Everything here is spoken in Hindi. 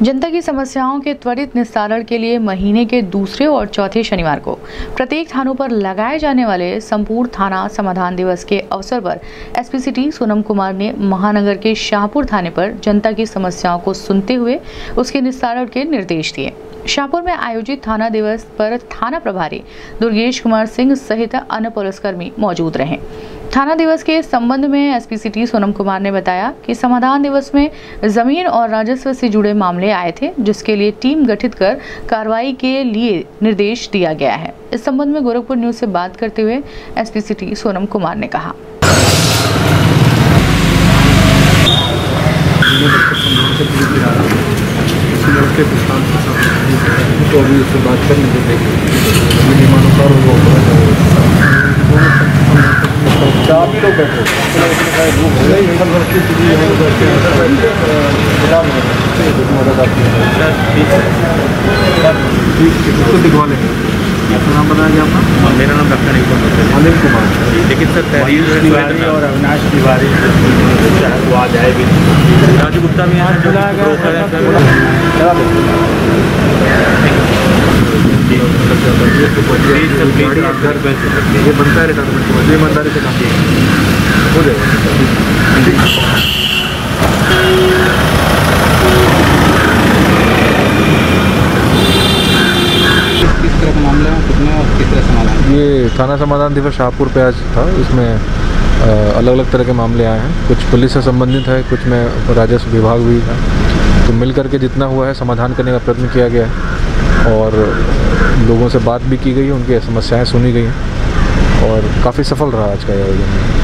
जनता की समस्याओं के त्वरित निस्तारण के लिए महीने के दूसरे और चौथे शनिवार को प्रत्येक थानों पर लगाए जाने वाले संपूर्ण थाना समाधान दिवस के अवसर पर एसपी सिटी सोनम कुमार ने महानगर के शाहपुर थाने पर जनता की समस्याओं को सुनते हुए उसके निस्तारण के निर्देश दिए। शाहपुर में आयोजित थाना दिवस पर थाना प्रभारी दुर्गेश कुमार सिंह सहित अन्य पुलिसकर्मी मौजूद रहे। थाना दिवस के संबंध में एसपी सिटी सोनम कुमार ने बताया कि समाधान दिवस में जमीन और राजस्व से जुड़े मामले आए थे, जिसके लिए टीम गठित कर कार्रवाई के लिए निर्देश दिया गया है। इस संबंध में गोरखपुर न्यूज से बात करते हुए एसपी सिटी सोनम कुमार ने कहा, तो अभी उससे बात कर लेंगे। आप ही लोग बैठे उसको दिखवा लेंगे। नाम बताया आपका? मेरा नाम डॉक्टर अनिल कुमार। लेकिन सर तिवारी और अविनाश तिवारी वो आ जाएगी। राजू गुप्ता भी यहाँ बुलाया ये बनता है रिटायरमेंट ईमानदारी से काम हो जाएगा। किस तरह का मामला है, कितने और किस तरह समाधान? ये थाना समाधान दिवस शाहपुर पे आज था। इसमें अलग अलग तरह के मामले आए हैं। कुछ पुलिस से संबंधित है, कुछ में राजस्व विभाग भी है। तो मिल करके जितना हुआ है समाधान करने का प्रयत्न किया गया है और लोगों से बात भी की गई है, उनकी समस्याएं सुनी गई हैं और काफ़ी सफल रहा आज का आयोजन।